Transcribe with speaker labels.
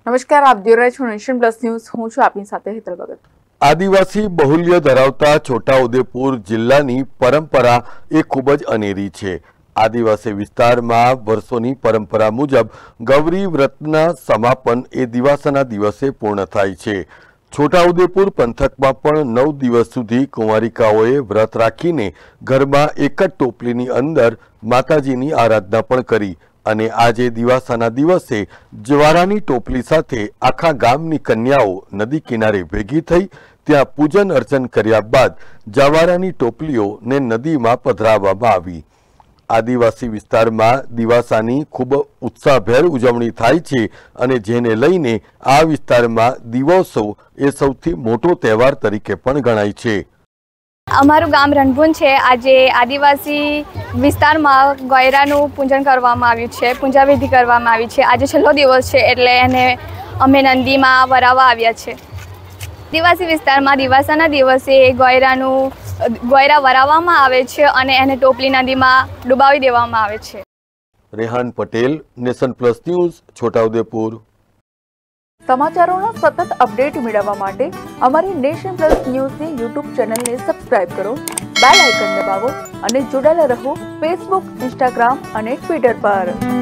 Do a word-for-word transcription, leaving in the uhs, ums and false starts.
Speaker 1: નમસ્કાર, આપ જોઈ રહ્યા છો નેશન પ્લસ ન્યૂઝ. હું છું આપની સાથે હેતલ ભગત.
Speaker 2: આદિવાસી બહુલ્ય ધરાવતા છોટાઉદેપુર જિલ્લાની પરંપરા એ ખૂબ જ અનેરી છે. આદિવાસી વિસ્તારમાં વર્ષોની પરંપરા મુજબ ગૌરી વ્રતના સમાપન એ દિવાસાના દિવસે પૂર્ણ થાય છે. છોટાઉદેપુર પંથકમાં પણ નવ દિવસ સુધી કુંવારિકાઓએ વ્રત રાખીને ઘરમાં એક જ ટોપલીની અંદર માતાજીની આરાધના પણ કરી અને આજે દિવાસાના દિવસે જ્વારાની ટોપલી સાથે આખા ગામની કન્યાઓ નદી કિનારે ભેગી થઈ ત્યાં પૂજન અર્ચન કર્યા બાદ જવારાની ટોપલીઓને નદીમાં પધરાવવામાં આવી. આદિવાસી વિસ્તારમાં દિવાસાની ખૂબ ઉત્સાહભેર ઉજવણી થાય છે અને જેને લઈને આ વિસ્તારમાં દિવોત્સવ એ સૌથી મોટો તહેવાર તરીકે પણ ગણાય છે.
Speaker 3: અમારું ગામ રણભુન છે. આજે આદિવાસી વિસ્તારમાં ગોયરાનું પૂજન કરવામાં આવ્યું છે, પૂજા વિધિ કરવામાં આવી છે. આજે છેલ્લો દિવસ છે એટલે એને અમે નંદીમાં વરાવવા આવ્યા છે. આદિવાસી વિસ્તારમાં દિવાસાના દિવસે ગોયરાનું ગોયરા વરાવવામાં આવે છે અને એને ટોપલી નદીમાં ડુબાવી દેવામાં આવે છે.
Speaker 2: Rehan Patel, nation plus news, Chhotaudepur.
Speaker 1: સમાચારોના સતત અપડેટ મેળવવા માટે અમારી નેશન પ્લસ ન્યૂઝની યુટ્યુબ ચેનલને સબસ્ક્રાઇબ કરો, બેલ આઇકન દબાવો અને જોડાયેલા રહો ફેસબુક, ઇન્સ્ટાગ્રામ અને ટ્વિટર પર.